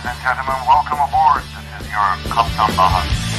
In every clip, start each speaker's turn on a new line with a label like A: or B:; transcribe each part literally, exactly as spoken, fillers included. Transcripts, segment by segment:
A: Ladies and gentlemen, welcome aboard. This is your Kaptan Baha.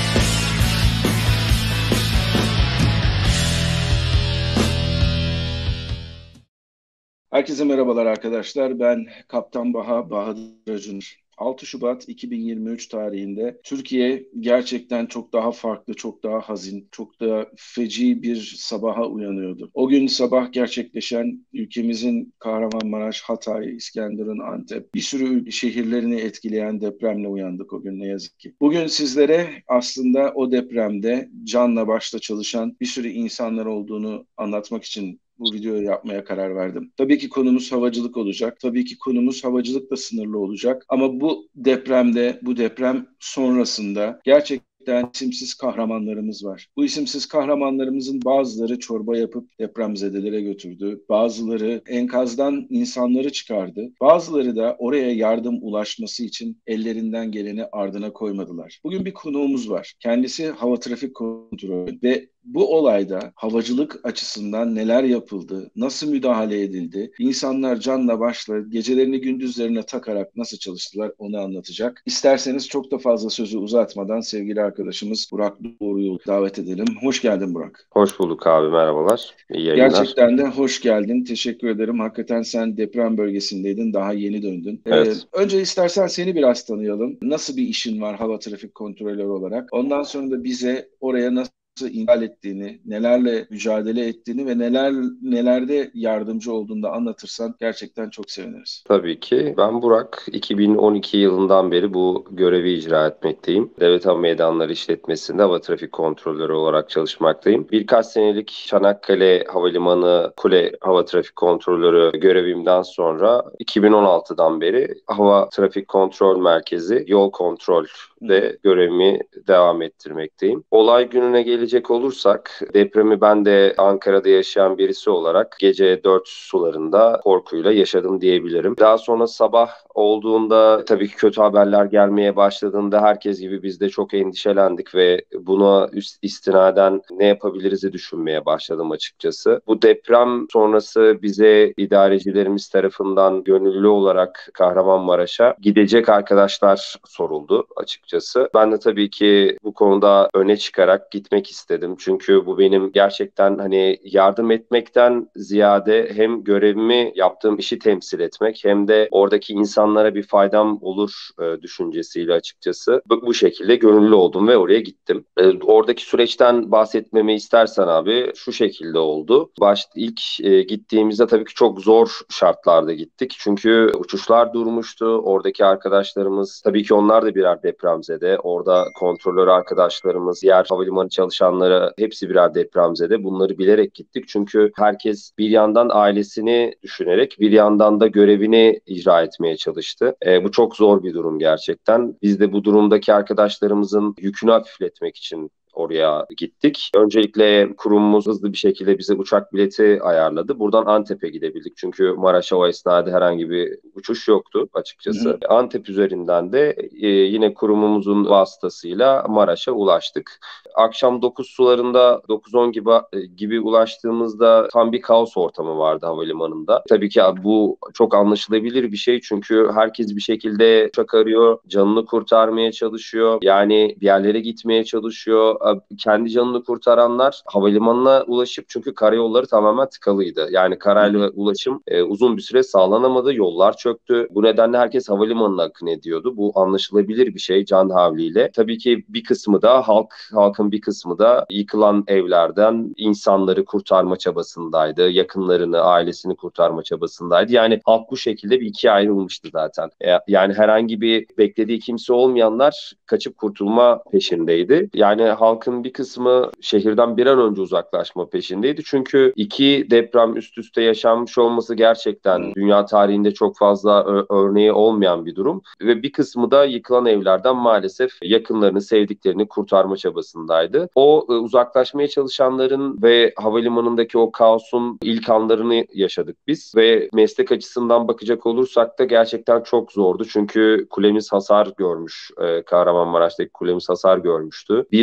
B: Herkese merhabalar arkadaşlar. Ben Kaptan Baha, Bahadır Acunur. altı Şubat iki bin yirmi üç tarihinde Türkiye gerçekten çok daha farklı, çok daha hazin, çok daha feci bir sabaha uyanıyordu. O gün sabah gerçekleşen ülkemizin Kahramanmaraş, Hatay, İskenderun, Antep bir sürü şehirlerini etkileyen depremle uyandık o gün ne yazık ki. Bugün sizlere aslında o depremde canla başla çalışan bir sürü insanlar olduğunu anlatmak için bu videoyu yapmaya karar verdim. Tabii ki konumuz havacılık olacak. Tabii ki konumuz havacılıkla sınırlı olacak. Ama bu depremde, bu deprem sonrasında gerçekten isimsiz kahramanlarımız var. Bu isimsiz kahramanlarımızın bazıları çorba yapıp depremzedelere götürdü. Bazıları enkazdan insanları çıkardı. Bazıları da oraya yardım ulaşması için ellerinden geleni ardına koymadılar. Bugün bir konuğumuz var. Kendisi hava trafik kontrolü ve bu olayda havacılık açısından neler yapıldı, nasıl müdahale edildi, insanlar canla başla gecelerini gündüzlerine takarak nasıl çalıştılar onu anlatacak. İsterseniz çok da fazla sözü uzatmadan sevgili arkadaşımız Burak Doğru'yu davet edelim. Hoş geldin Burak.
C: Hoş bulduk abi, merhabalar. İyi yayınlar.
B: Gerçekten de hoş geldin. Teşekkür ederim. Hakikaten sen deprem bölgesindeydin. Daha yeni döndün.
C: Evet.
B: Ee, önce istersen seni biraz tanıyalım. Nasıl bir işin var hava trafik kontrolörü olarak? Ondan sonra da bize oraya nasıl intikal ettiğini, nelerle mücadele ettiğini ve neler nelerde yardımcı olduğunu da anlatırsan gerçekten çok seviniriz.
C: Tabii ki. Ben Burak. iki bin on iki yılından beri bu görevi icra etmekteyim. Devlet Hava Meydanları İşletmesi'nde hava trafik kontrolörü olarak çalışmaktayım. Birkaç senelik Çanakkale Havalimanı Kule Hava Trafik Kontrolörü görevimden sonra iki bin on altıdan beri Hava Trafik Kontrol Merkezi Yol Kontrol de görevimi devam ettirmekteyim. Olay gününe gelecek olursak, depremi ben de Ankara'da yaşayan birisi olarak gece dört sularında korkuyla yaşadım diyebilirim. Daha sonra sabah olduğunda tabii ki kötü haberler gelmeye başladığında herkes gibi biz de çok endişelendik ve buna üst istinaden ne yapabiliriz'i düşünmeye başladım açıkçası. Bu deprem sonrası bize idarecilerimiz tarafından gönüllü olarak Kahramanmaraş'a gidecek arkadaşlar soruldu açıkçası. Ben de tabii ki bu konuda öne çıkarak gitmek istedim. Çünkü bu benim gerçekten hani yardım etmekten ziyade hem görevimi, yaptığım işi temsil etmek hem de oradaki insanlara bir faydam olur e, düşüncesiyle açıkçası bu, bu şekilde gönüllü oldum ve oraya gittim. E, oradaki süreçten bahsetmemi istersen abi şu şekilde oldu. Başta ilk e, gittiğimizde tabii ki çok zor şartlarda gittik. Çünkü uçuşlar durmuştu. Oradaki arkadaşlarımız tabii ki onlar da birer depremzede. Orada kontrolör arkadaşlarımız, diğer havalimanı çalışanları hepsi birer depremzede. Bunları bilerek gittik. Çünkü herkes bir yandan ailesini düşünerek bir yandan da görevini icra etmeye çalıştı. E, bu çok zor bir durum gerçekten. Biz de bu durumdaki arkadaşlarımızın yükünü hafifletmek için oraya gittik. Öncelikle kurumumuz hızlı bir şekilde bize uçak bileti ayarladı. Buradan Antep'e gidebildik. Çünkü Maraş'a o esnada herhangi bir uçuş yoktu açıkçası. Hı hı. Antep üzerinden de e, yine kurumumuzun vasıtasıyla Maraş'a ulaştık. Akşam dokuz sularında dokuz on gibi gibi ulaştığımızda tam bir kaos ortamı vardı havalimanında. Tabii ki bu çok anlaşılabilir bir şey. Çünkü herkes bir şekilde uçak arıyor, canını kurtarmaya çalışıyor. Yani bir yerlere gitmeye çalışıyor. Kendi canını kurtaranlar havalimanına ulaşıp çünkü karayolları tamamen tıkalıydı. Yani karayla ulaşım e, uzun bir süre sağlanamadı. Yollar çöktü. Bu nedenle herkes havalimanına akın ediyordu. Bu anlaşılabilir bir şey can havliyle. Tabii ki bir kısmı da halk, halkın bir kısmı da yıkılan evlerden insanları kurtarma çabasındaydı. Yakınlarını, ailesini kurtarma çabasındaydı. Yani halk bu şekilde bir ikiye ayrılmıştı zaten. E, yani herhangi bir beklediği kimse olmayanlar kaçıp kurtulma peşindeydi. Yani halkın bir kısmı şehirden bir an önce uzaklaşma peşindeydi. Çünkü iki deprem üst üste yaşanmış olması gerçekten hmm. dünya tarihinde çok fazla ö- örneği olmayan bir durum. Ve bir kısmı da yıkılan evlerden maalesef yakınlarını, sevdiklerini kurtarma çabasındaydı. O e, uzaklaşmaya çalışanların ve havalimanındaki o kaosun ilk anlarını yaşadık biz. Ve meslek açısından bakacak olursak da gerçekten çok zordu. Çünkü kulemiz hasar görmüş. E, Kahramanmaraş'taki kulemiz hasar görmüştü. Bir süre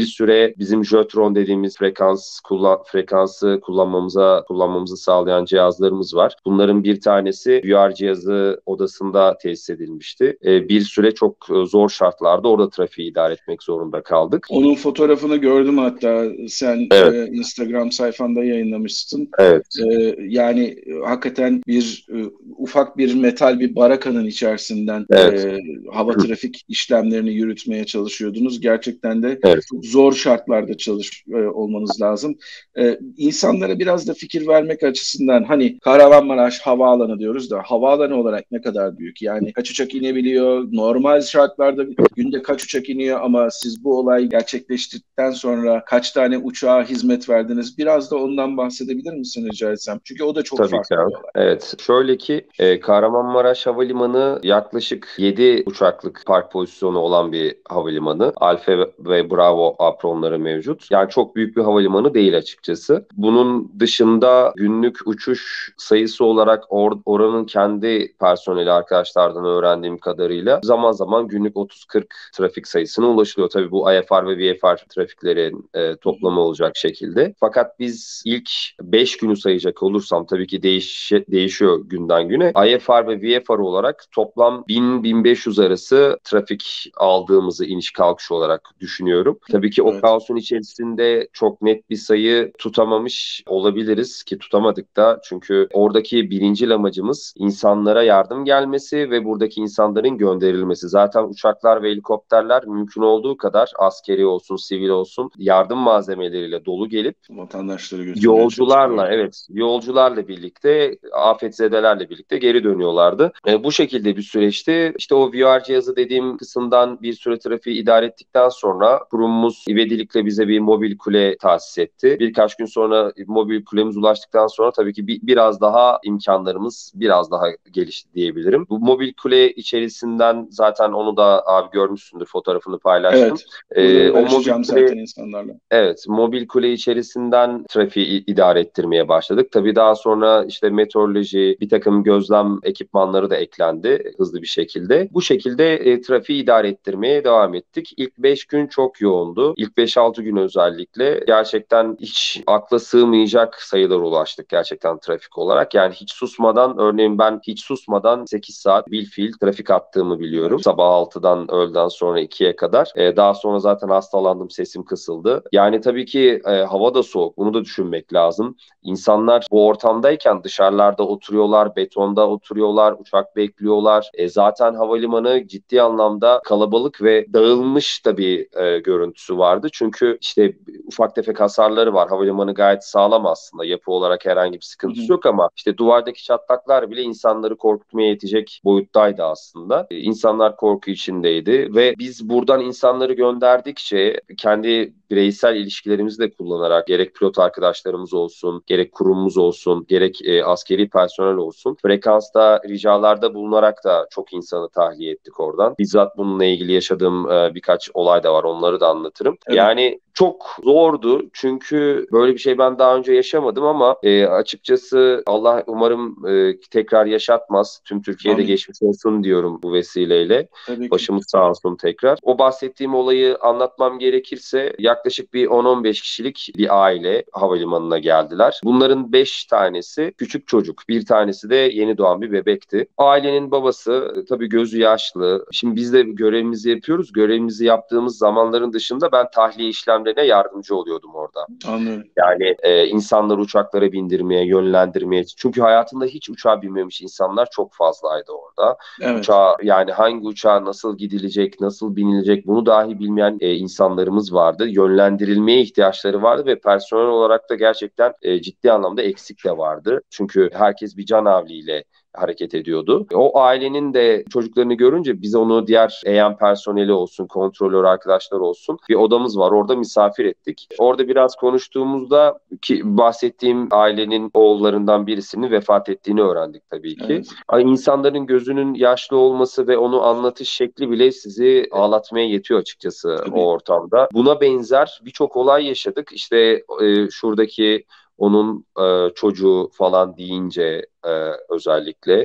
C: de bizim Jötron dediğimiz frekans kullan, frekansı kullanmamıza kullanmamızı sağlayan cihazlarımız var. Bunların bir tanesi V R cihazı odasında tesis edilmişti. E, bir süre çok zor şartlarda orada trafiği idare etmek zorunda kaldık.
B: Onun fotoğrafını gördüm, hatta sen
C: Evet.
B: e, Instagram sayfanda yayınlamışsın.
C: Evet.
B: E, yani e, hakikaten bir e, ufak bir metal bir barakanın içerisinden
C: Evet.
B: e, hava trafik işlemlerini yürütmeye çalışıyordunuz. Gerçekten de
C: Evet.
B: çok zor şartlarda çalış e, olmanız lazım. E, insanlara biraz da fikir vermek açısından, hani Kahramanmaraş Havaalanı diyoruz da havaalanı olarak ne kadar büyük? Yani kaç uçak inebiliyor? Normal şartlarda günde kaç uçak iniyor, ama siz bu olay gerçekleştirdikten sonra kaç tane uçağa hizmet verdiniz? Biraz da ondan bahsedebilir misin rica etsem? Çünkü o da çok
C: Tabii
B: farklı
C: ki abi.
B: bir olay.
C: Evet. Şöyle ki e, Kahramanmaraş Havalimanı yaklaşık yedi uçaklık park pozisyonu olan bir havalimanı. Alfa ve Bravo apronları mevcut. Yani çok büyük bir havalimanı değil açıkçası. Bunun dışında günlük uçuş sayısı olarak or oranın kendi personeli arkadaşlardan öğrendiğim kadarıyla zaman zaman günlük otuz kırk trafik sayısına ulaşılıyor. Tabii bu I F R ve V F R trafiklerin e, toplamı olacak şekilde. Fakat biz ilk beş günü sayacak olursam, tabii ki değiş değişiyor günden güne, I F R ve V F R olarak toplam bin bin beş yüz arası trafik aldığımızı iniş kalkış olarak düşünüyorum. Tabii ki o
B: Evet.
C: kaosun içerisinde çok net bir sayı tutamamış olabiliriz ki tutamadık da, çünkü oradaki birinci amacımız insanlara yardım gelmesi ve buradaki insanların gönderilmesi. Zaten uçaklar ve helikopterler mümkün olduğu kadar askeri olsun, sivil olsun yardım malzemeleriyle dolu gelip
B: Vatandaşları götürmeye
C: yolcularla,
B: çalışıyorlar.
C: evet, yolcularla birlikte, afetzedelerle birlikte geri dönüyorlardı. E, bu şekilde bir süreçti. İşte o V R cihazı dediğim kısımdan bir süre trafiği idare ettikten sonra kurumumuz ivedilikle bize bir mobil kule tahsis etti. Birkaç gün sonra mobil kulemiz ulaştıktan sonra tabii ki bir, biraz daha imkanlarımız biraz daha gelişti diyebilirim. Bu mobil kule içerisinden zaten onu da abi görmüşsündür, fotoğrafını paylaştım.
B: Evet. Burada
C: E, o mobil
B: paylaşacağım
C: kule
B: zaten insanlarla.
C: Evet, mobil kule içerisinden trafiği idare ettirmeye başladık. Tabii daha sonra işte meteoroloji, bir takım gözlem ekipmanları da eklendi hızlı bir şekilde. Bu şekilde e, trafiği idare ettirmeye devam ettik. İlk beş gün çok yoğundu. İlk beş altı gün özellikle gerçekten hiç akla sığmayacak sayılara ulaştık gerçekten trafik olarak. Yani hiç susmadan, örneğin ben hiç susmadan sekiz saat bilfiil trafik attığımı biliyorum.
B: Evet.
C: Sabah altıdan öğleden sonra ikiye kadar. E, daha sonra zaten hastalandım, sesim kısıldı. Yani tabii ki e, hava da soğuk. Bunu da düşünmek lazım. İnsanlar bu ortamdayken dışarılarda oturuyorlar, betonda oturuyorlar, uçak bekliyorlar. E, zaten havalimanı ciddi anlamda kalabalık ve dağılmış da bir e, görüntüsü vardı. Çünkü işte ufak tefek hasarları var. Havalimanı gayet sağlam aslında. Yapı olarak herhangi bir sıkıntısı
B: Hı hı.
C: yok, ama işte duvardaki çatlaklar bile insanları korkutmaya yetecek boyuttaydı aslında. E, insanlar korku içindeydi ve biz buradan insanları gönderdikçe kendi bireysel ilişkilerimizi de kullanarak, gerek pilot arkadaşlarımız olsun, gerek kurumumuz olsun, gerek e, askeri personel olsun, frekansta ricalarda bulunarak da çok insanı tahliye ettik oradan. Bizzat bununla ilgili yaşadığım e, birkaç olay da var, onları da anlatırım.
B: Evet.
C: Yani çok zordu çünkü böyle bir şey ben daha önce yaşamadım, ama e, açıkçası Allah umarım e, tekrar yaşatmaz. Tüm Türkiye'de
B: Amin.
C: geçmiş olsun diyorum bu vesileyle.
B: Tabii ki.
C: Başımız sağ olsun tekrar. O bahsettiğim olayı anlatmam gerekirse yaklaşık bir on on beş kişilik bir aile havalimanına geldiler. Bunların beş tanesi küçük çocuk. Bir tanesi de yeni doğan bir bebekti. Ailenin babası tabii gözü yaşlı. Şimdi biz de görevimizi yapıyoruz. Görevimizi yaptığımız zamanların dışında ben tahliye işlemlerine yardımcı oluyordum orada.
B: Anlıyorum.
C: Yani e, insanları uçaklara bindirmeye, yönlendirmeye. Çünkü hayatında hiç uçağa binmemiş insanlar çok fazlaydı orada.
B: Evet.
C: Uçağa, yani hangi uçağa nasıl gidilecek, nasıl binilecek bunu dahi bilmeyen e, insanlarımız vardı. Yönlendirilmeye ihtiyaçları vardı ve personel olarak da gerçekten e, ciddi anlamda eksik de vardı. Çünkü herkes bir canavliyle hareket ediyordu. O ailenin de çocuklarını görünce biz onu diğer E M personeli olsun, kontrolör arkadaşlar olsun, bir odamız var. Orada misafir ettik. Orada biraz konuştuğumuzda ki bahsettiğim ailenin oğullarından birisinin vefat ettiğini öğrendik tabii ki.
B: Evet.
C: Ay, insanların gözünün yaşlı olması ve onu anlatış şekli bile sizi ağlatmaya yetiyor açıkçası
B: Tabii.
C: o ortamda. Buna benzer birçok olay yaşadık. İşte e, şuradaki onun e, çocuğu falan deyince e, özellikle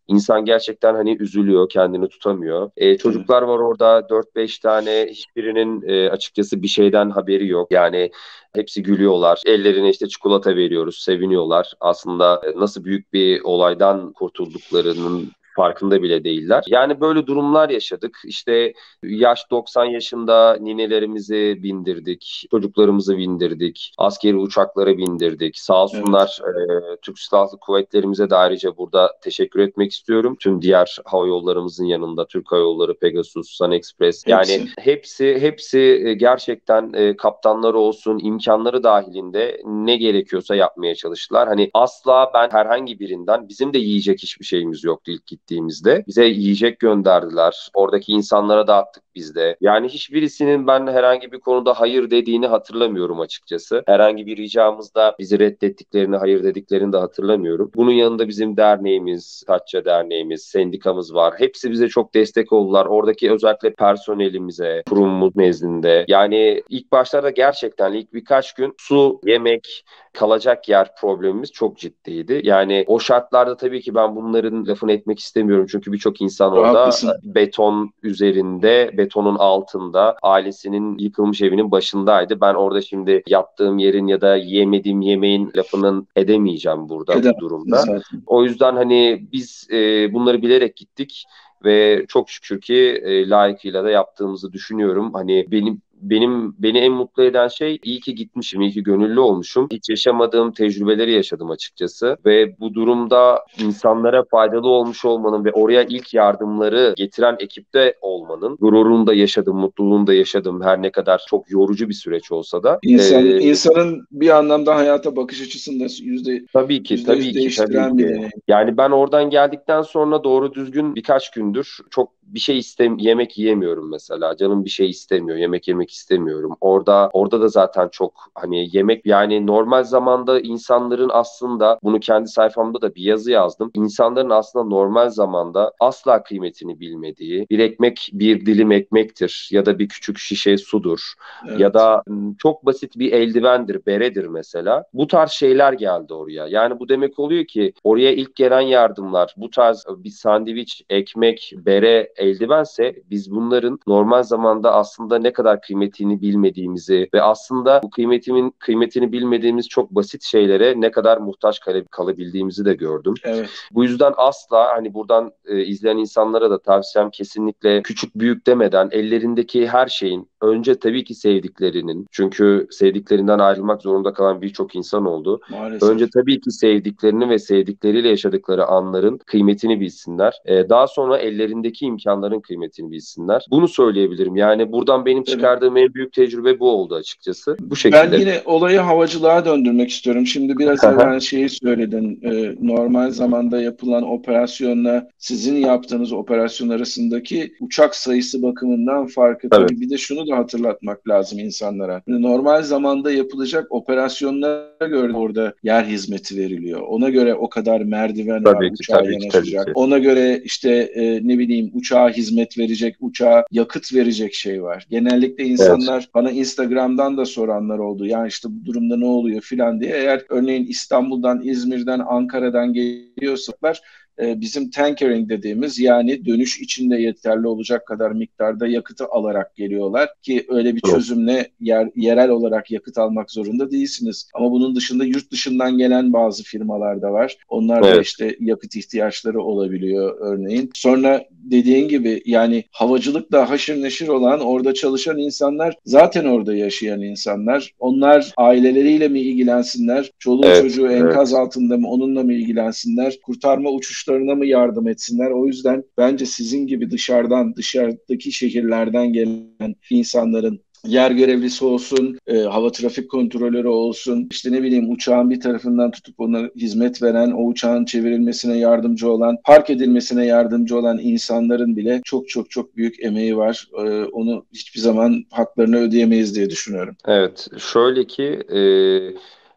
C: İnsan gerçekten hani üzülüyor, kendini tutamıyor. E, çocuklar var orada dört beş tane, hiçbirinin e, açıkçası bir şeyden haberi yok. Yani hepsi gülüyorlar. Ellerine işte çikolata veriyoruz, seviniyorlar. Aslında e, nasıl büyük bir olaydan kurtulduklarının farkında bile değiller. Yani böyle durumlar yaşadık. İşte yaş doksan yaşında ninelerimizi bindirdik, çocuklarımızı bindirdik, askeri uçaklara bindirdik. Sağ
B: Evet.
C: olsunlar e, Türk Silahlı Kuvvetlerimize de ayrıca burada teşekkür etmek istiyorum. Tüm diğer hava yollarımızın yanında Türk Hava Yolları, Pegasus, Sun Express, yani
B: Hepsi.
C: hepsi hepsi e, gerçekten e, kaptanları olsun, imkanları dahilinde ne gerekiyorsa yapmaya çalıştılar. Hani asla ben herhangi birinden, bizim de yiyecek hiçbir şeyimiz yoktu ilk gittiğimizde. Bize yiyecek gönderdiler. Oradaki insanlara dağıttık biz de. Yani hiçbirisinin ben herhangi bir konuda hayır dediğini hatırlamıyorum açıkçası. Herhangi bir ricamızda bizi reddettiklerini, hayır dediklerini de hatırlamıyorum. Bunun yanında bizim derneğimiz, Tatça Derneğimiz, sendikamız var. Hepsi bize çok destek oldular. Oradaki özellikle personelimize, kurumumuz nezdinde. Yani ilk başlarda gerçekten ilk birkaç gün su, yemek, kalacak yer problemimiz çok ciddiydi. Yani o şartlarda tabii ki ben bunların lafını etmek istemiyorum. Çünkü birçok insan orada
B: Haklısın.
C: beton üzerinde, betonun altında, ailesinin yıkılmış evinin başındaydı. Ben orada şimdi yattığım yerin ya da yemediğim yemeğin lafının edemeyeceğim burada bu
B: Edemezsin
C: durumda.
B: zaten.
C: O yüzden hani biz e, bunları bilerek gittik ve çok şükür ki e, layıkıyla da yaptığımızı düşünüyorum. Hani benim benim beni en mutlu eden şey, iyi ki gitmişim, iyi ki gönüllü olmuşum. Hiç yaşamadığım tecrübeleri yaşadım açıkçası ve bu durumda insanlara faydalı olmuş olmanın ve oraya ilk yardımları getiren ekipte olmanın gururunu da yaşadım, mutluluğunu da yaşadım. Her ne kadar çok yorucu bir süreç olsa da.
B: İnsan,
C: Ee,
B: insanın bir anlamda hayata bakış açısını da yüzde
C: Tabii ki,
B: yüzde yüz
C: tabii ki, tabii
B: değiştiren bir
C: ki.
B: deneyim.
C: Yani ben oradan geldikten sonra doğru düzgün birkaç gündür çok bir şey istem yemek yiyemiyorum mesela. Canım bir şey istemiyor, yemek yemek istemiyorum. Orada orada da zaten çok hani yemek, yani normal zamanda insanların aslında, bunu kendi sayfamda da bir yazı yazdım. İnsanların aslında normal zamanda asla kıymetini bilmediği, bir ekmek bir dilim ekmektir ya da bir küçük şişe sudur ya
B: Evet.
C: da m, çok basit bir eldivendir, beredir mesela. Bu tarz şeyler geldi oraya. Yani bu demek oluyor ki oraya ilk gelen yardımlar bu tarz bir sandviç, ekmek, bere, eldivense, biz bunların normal zamanda aslında ne kadar kıymetini bilmediğimizi ve aslında bu kıymetimin kıymetini bilmediğimiz çok basit şeylere ne kadar muhtaç kal- kalabildiğimizi de gördüm.
B: Evet.
C: Bu yüzden asla hani buradan e, izleyen insanlara da tavsiyem, kesinlikle küçük büyük demeden ellerindeki her şeyin, önce tabii ki sevdiklerinin, çünkü sevdiklerinden ayrılmak zorunda kalan birçok insan oldu. Önce
B: Maalesef.
C: tabii ki sevdiklerini ve sevdikleriyle yaşadıkları anların kıymetini bilsinler. Ee, daha sonra ellerindeki imkanların kıymetini bilsinler. Bunu söyleyebilirim. Yani buradan benim
B: Tabii.
C: çıkardığım en büyük tecrübe bu oldu açıkçası. Bu
B: Ben
C: şekilde.
B: yine olayı havacılığa döndürmek istiyorum. Şimdi biraz evvel şeyi söyledin. Ee, normal zamanda yapılan operasyonla sizin yaptığınız operasyon arasındaki uçak sayısı bakımından farkı.
C: Tabii,
B: Tabii bir de şunu da hatırlatmak lazım insanlara. Şimdi normal zamanda yapılacak operasyonlara göre orada yer hizmeti veriliyor. Ona göre o kadar merdiven var
C: tabii ki,
B: uçağa
C: tabii ki, tabii
B: yanaşacak.
C: ki.
B: Ona göre işte e, ne bileyim uçağa hizmet verecek, uçağa yakıt verecek şey var. Genellikle
C: Evet,
B: insanlar bana Instagram'dan da soranlar oldu. Yani işte bu durumda ne oluyor filan diye. Eğer örneğin İstanbul'dan, İzmir'den, Ankara'dan geliyorsalar e, bizim tankering dediğimiz, yani dönüş içinde yeterli olacak kadar miktarda yakıtı alarak geliyorlar ki öyle bir
C: evet,
B: çözümle yer, yerel olarak yakıt almak zorunda değilsiniz. Ama bunun dışında yurt dışından gelen bazı firmalar da var. Onlar da
C: evet,
B: işte yakıt ihtiyaçları olabiliyor örneğin. Sonra dediğin gibi yani havacılıkla haşır neşir olan, orada çalışan insanlar zaten orada yaşayan insanlar. Onlar aileleriyle mi ilgilensinler? Çoluğu
C: evet,
B: çocuğu enkaz
C: evet.
B: altında mı, onunla mı ilgilensinler? Kurtarma uçuşlarına mı yardım etsinler? O yüzden bence sizin gibi dışarıdan, dışarıdaki şehirlerden gelen insanların, yer görevlisi olsun, e, hava trafik kontrolörü olsun, işte ne bileyim uçağın bir tarafından tutup ona hizmet veren, o uçağın çevrilmesine yardımcı olan, park edilmesine yardımcı olan insanların bile çok çok çok büyük emeği var. E, onu hiçbir zaman haklarını ödeyemeyiz diye düşünüyorum.
C: Evet, şöyle ki e,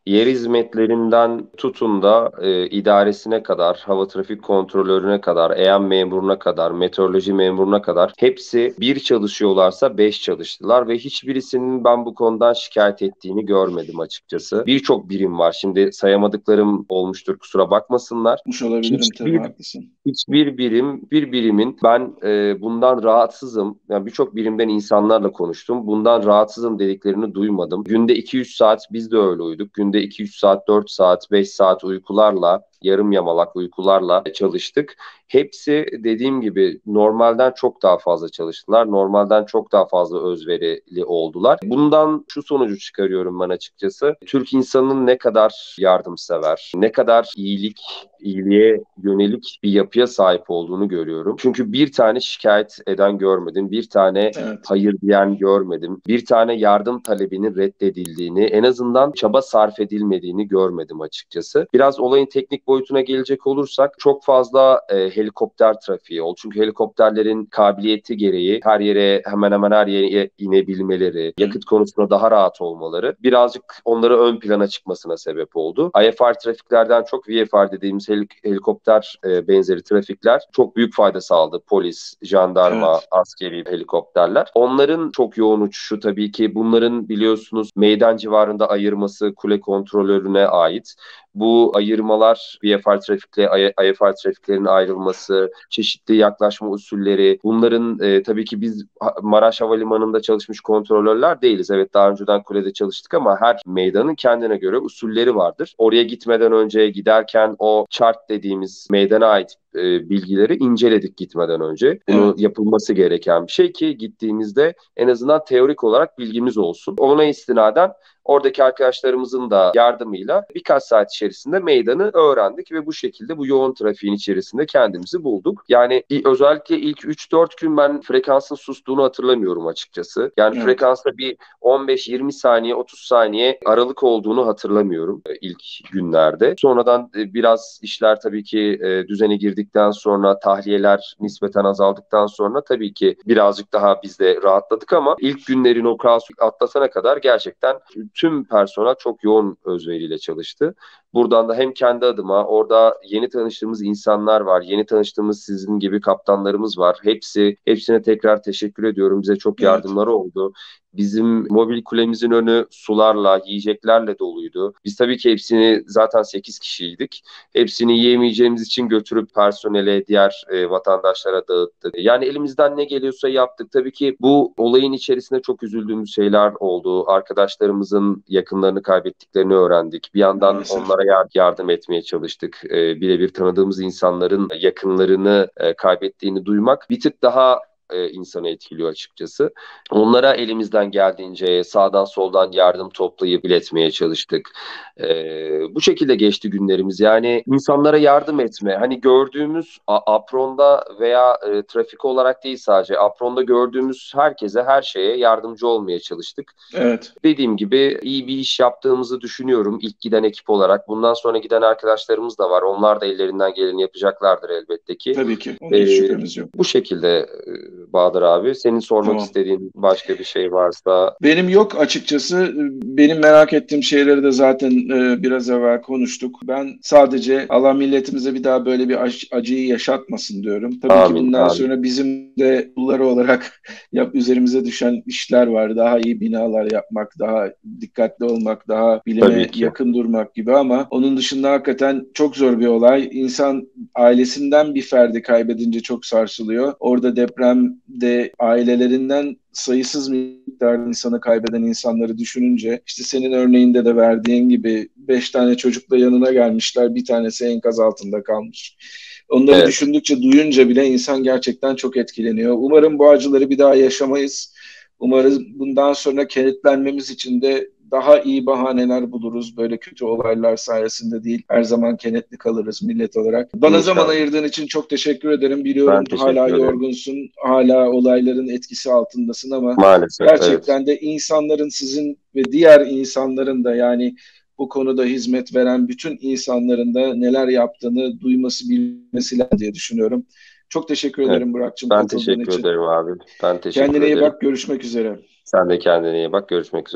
C: yer hizmetlerinden tutun da e, idaresine kadar, hava trafik kontrolörüne kadar, E M memuruna kadar, meteoroloji memuruna kadar hepsi bir çalışıyorlarsa beş çalıştılar ve hiçbirisinin ben bu konudan şikayet ettiğini görmedim açıkçası. Birçok birim var. Şimdi sayamadıklarım olmuştur, kusura bakmasınlar.
B: Yapmış olabilirim tabii,
C: Hiçbir
B: haklısın.
C: Hiçbir birim, bir birimin ben e, bundan rahatsızım. Yani birçok birimden insanlarla konuştum. Bundan rahatsızım dediklerini duymadım. Günde iki üç saat biz de öyle uyuduk. Günde iki üç saat, dört saat, beş saat uykularla, yarım yamalak uykularla çalıştık. Hepsi dediğim gibi normalden çok daha fazla çalıştılar. Normalden çok daha fazla özverili oldular. Bundan şu sonucu çıkarıyorum ben açıkçası. Türk insanının ne kadar yardımsever, ne kadar iyilik, iyiliğe yönelik bir yapıya sahip olduğunu görüyorum. Çünkü bir tane şikayet eden görmedim. Bir tane
B: Evet.
C: hayır diyen görmedim. Bir tane yardım talebinin reddedildiğini, en azından çaba sarf edilmediğini görmedim açıkçası. Biraz olayın teknik boyutuna gelecek olursak çok fazla e, helikopter trafiği oldu. Çünkü helikopterlerin kabiliyeti gereği her yere, hemen hemen her yere inebilmeleri, yakıt konusunda daha rahat olmaları birazcık onları ön plana çıkmasına sebep oldu. I F R trafiklerden çok V F R dediğimiz helik- helikopter e, benzeri trafikler çok büyük fayda sağladı. Polis, jandarma,
B: Evet.
C: askeri helikopterler. Onların çok yoğun uçuşu tabii ki, bunların biliyorsunuz meydan civarında ayırması kule kontrolörüne ait. Bu ayırmalar, V F R trafikle I F R trafiklerin ayrılması, çeşitli yaklaşma usulleri, bunların e, tabii ki biz Maraş Havalimanı'nda çalışmış kontrolörler değiliz. Evet, daha önceden kulede çalıştık ama her meydanın kendine göre usulleri vardır. Oraya gitmeden önce, giderken o chart dediğimiz meydana ait e, bilgileri inceledik gitmeden önce. Bunu
B: Evet.
C: yapılması gereken bir şey ki gittiğimizde en azından teorik olarak bilgimiz olsun. Ona istinaden oradaki arkadaşlarımızın da yardımıyla birkaç saat içerisinde meydanı öğrendik ve bu şekilde bu yoğun trafiğin içerisinde kendimizi bulduk. Yani özellikle ilk üç dört gün ben frekansın sustuğunu hatırlamıyorum açıkçası. Yani
B: Evet.
C: frekansta bir on beş yirmi saniye, otuz saniye aralık olduğunu hatırlamıyorum ilk günlerde. Sonradan biraz işler tabii ki düzene girdikten sonra, tahliyeler nispeten azaldıktan sonra tabii ki birazcık daha biz de rahatladık ama ilk günlerin o kaosu atlatana kadar gerçekten tüm personel çok yoğun özveriyle çalıştı. Buradan da hem kendi adıma, orada yeni tanıştığımız insanlar var, yeni tanıştığımız sizin gibi kaptanlarımız var. Hepsi, hepsine tekrar teşekkür ediyorum. Bize çok
B: Evet.
C: yardımları oldu. Bizim mobil kulemizin önü sularla, yiyeceklerle doluydu. Biz tabii ki hepsini, zaten sekiz kişiydik. Hepsini yiyemeyeceğimiz için götürüp personele, diğer e, vatandaşlara dağıttık. Yani elimizden ne geliyorsa yaptık. Tabii ki bu olayın içerisinde çok üzüldüğümüz şeyler oldu. Arkadaşlarımızın yakınlarını kaybettiklerini öğrendik. Bir yandan
B: Maalesef.
C: onlara yardım etmeye çalıştık. E, birebir tanıdığımız insanların yakınlarını e, kaybettiğini duymak bir tık daha e, insanı etkiliyor açıkçası. Onlara elimizden geldiğince sağdan soldan yardım toplayıp iletmeye çalıştık. E, bu şekilde geçti günlerimiz. Yani insanlara yardım etme. Hani gördüğümüz a- apronda veya e, trafik olarak değil, sadece apronda gördüğümüz herkese, her şeye yardımcı olmaya çalıştık.
B: Evet.
C: Dediğim gibi iyi bir iş yaptığımızı düşünüyorum ilk giden ekip olarak. Bundan sonra giden arkadaşlarımız da var. Onlar da ellerinden geleni yapacaklardır elbette ki.
B: Tabii ki. Onda
C: Ee,
B: hiç şüphemiz yok.
C: bu şekilde e, Bahadır abi. Senin sormak
B: Tamam.
C: istediğin başka bir şey varsa.
B: Benim yok açıkçası. Benim merak ettiğim şeyleri de zaten e, biraz evvel konuştuk. Ben sadece Allah milletimize bir daha böyle bir ac- acıyı yaşatmasın diyorum. Tabii ki
C: Amin,
B: bundan
C: amin.
B: sonra bizim de kulları olarak yap üzerimize düşen işler var. Daha iyi binalar yapmak, daha dikkatli olmak, daha bilime
C: Tabii ki.
B: yakın durmak gibi ama onun dışında hakikaten çok zor bir olay. İnsan ailesinden bir ferdi kaybedince çok sarsılıyor. Orada depremde ailelerinden sayısız miktarda insanı kaybeden insanları düşününce, işte senin örneğinde de verdiğin gibi beş tane çocukla yanına gelmişler, bir tanesi enkaz altında kalmış. Onları
C: Evet.
B: düşündükçe, duyunca bile insan gerçekten çok etkileniyor. Umarım bu acıları bir daha yaşamayız. Umarım bundan sonra kenetlenmemiz için de daha iyi bahaneler buluruz. Böyle kötü olaylar sayesinde değil. Her zaman kenetli kalırız millet olarak. Bana zaman
C: İnşallah.
B: ayırdığın için çok teşekkür ederim.
C: Ben
B: Biliyorum hala
C: teşekkür ederim.
B: yorgunsun, hala olayların etkisi altındasın ama
C: Maalesef, evet.
B: gerçekten de insanların, sizin ve diğer insanların da, yani bu konuda hizmet veren bütün insanların da neler yaptığını duyması, bilmesi lazım diye düşünüyorum. Çok teşekkür
C: Evet.
B: ederim Burak'cığım
C: Ben
B: katıldığın
C: teşekkür
B: için.
C: ederim abi. Ben teşekkür
B: Kendine iyi
C: ederim.
B: bak, görüşmek üzere.
C: Sen de kendine iyi bak. Görüşmek üzere.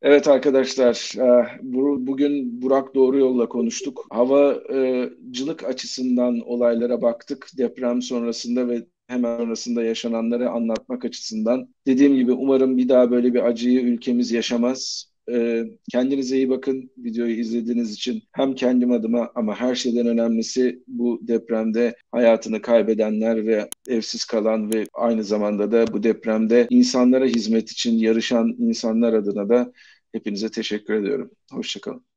B: Evet arkadaşlar, e, bu- bugün Burak Doğru Yol'la konuştuk. Havacılık açısından olaylara baktık. Deprem sonrasında ve hemen sonrasında yaşananları anlatmak açısından. Dediğim gibi umarım bir daha böyle bir acıyı ülkemiz yaşamaz. E, Kendinize iyi bakın. Videoyu izlediğiniz için hem kendim adıma ama her şeyden önemlisi bu depremde hayatını kaybedenler ve evsiz kalan ve aynı zamanda da bu depremde insanlara hizmet için yarışan insanlar adına da hepinize teşekkür ediyorum. Hoşça kalın.